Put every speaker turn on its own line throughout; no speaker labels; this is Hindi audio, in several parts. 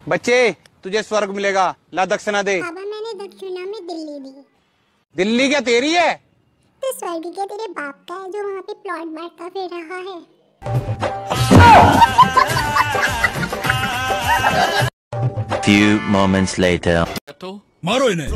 बच्चे तुझे स्वर्ग मिलेगा, ला दक्षिणा दे।
पापा मैंने दक्षिणा में दिल्ली दी।
दिल्ली क्या तेरी है?
तो स्वर्ग क्या तेरे बाप का है जो वहाँ पे प्लॉट बांटता फिर रहा है?
Few moments later.
तो मारो इन्हें।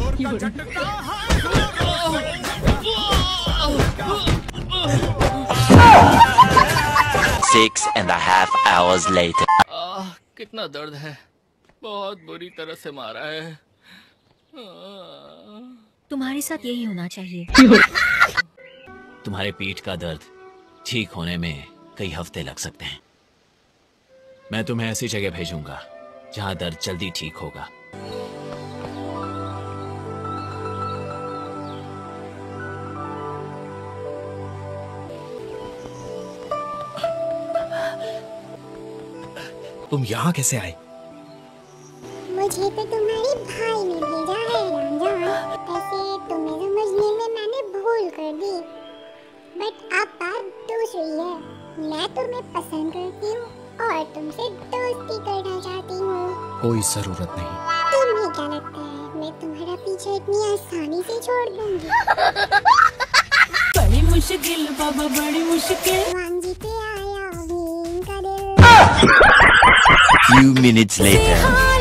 6.5 hours later.
कितना दर्द है, बहुत बुरी तरह से मारा है।
तुम्हारे साथ यही होना चाहिए।
तुम्हारे पीठ का दर्द ठीक होने में कई हफ्ते लग सकते हैं। मैं तुम्हें ऐसी जगह भेजूंगा जहां दर्द जल्दी ठीक होगा।
तुम यहाँ कैसे आए?
मुझे तो तुम्हारे भाई ने भेजा है lanzhan। ऐसे तुम्हें समझने में मैंने भूल कर दी, बट अब बात दूसरी है। मैं तुम्हें पसंद करती हूँ और तुमसे दोस्ती करना चाहती हूँ।
कोई जरूरत नहीं।
तुम्हें क्या लगता है मैं तुम्हारा पीछे इतनी आसानी से छोड़ दूंगी?
बड़ी मुश्किल बाबा, बड़ी मुश्किल।
वांजी पे आया weiying का दिल।
Few minutes later.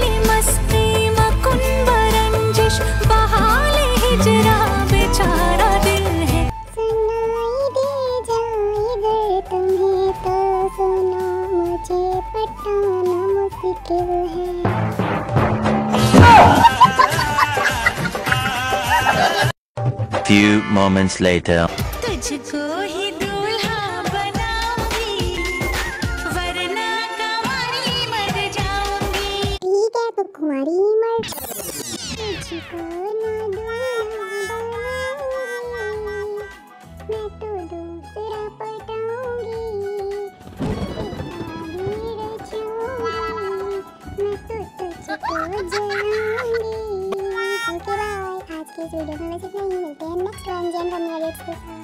बेचारा दिल है।
सुनाई दे जाए अगर तुम्हें तो सुनो, मुझे पटाना मुश्किल है।
Few moments later.
तुझको ही दूल्हा बनाऊंगी, वरना कुंवारी मर जाऊंगी।
ठीक है तो कुंवारी ही मर। तुझको ना दूल्हा बनाऊंगी, मैं तो दूसरा पटाऊंगी। मैं तो तुझको जलाऊंगी। ओके बाय, आज के इस वीडियो में बस इतना ही। मिलते हैं नेक्स्ट lanzhan edits के साथ।